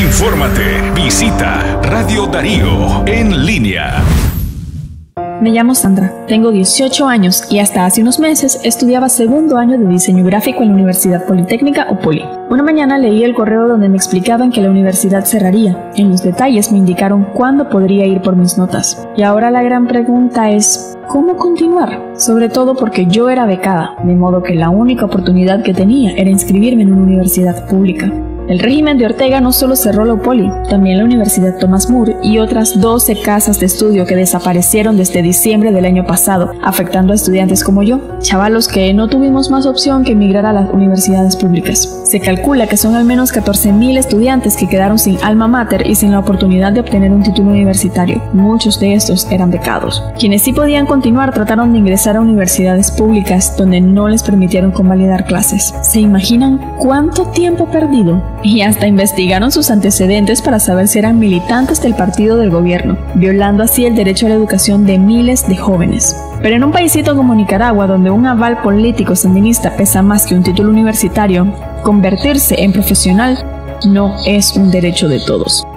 Infórmate. Visita Radio Darío en línea. Me llamo Sandra, tengo 18 años y hasta hace unos meses estudiaba segundo año de diseño gráfico en la Universidad Politécnica o Poli. Una mañana leí el correo donde me explicaban que la universidad cerraría. En los detalles me indicaron cuándo podría ir por mis notas. Y ahora la gran pregunta es, ¿cómo continuar? Sobre todo porque yo era becada, de modo que la única oportunidad que tenía era inscribirme en una universidad pública. El régimen de Ortega no solo cerró la UPOLI, también la Universidad Tomás More y otras 12 casas de estudio que desaparecieron desde diciembre del año pasado, afectando a estudiantes como yo, chavalos que no tuvimos más opción que emigrar a las universidades públicas. Se calcula que son al menos 14.000 estudiantes que quedaron sin alma mater y sin la oportunidad de obtener un título universitario. Muchos de estos eran becados. Quienes sí podían continuar trataron de ingresar a universidades públicas donde no les permitieron convalidar clases. ¿Se imaginan cuánto tiempo perdido? Y hasta investigaron sus antecedentes para saber si eran militantes del partido del gobierno, violando así el derecho a la educación de miles de jóvenes. Pero en un paísito como Nicaragua, donde un aval político sandinista pesa más que un título universitario, convertirse en profesional no es un derecho de todos.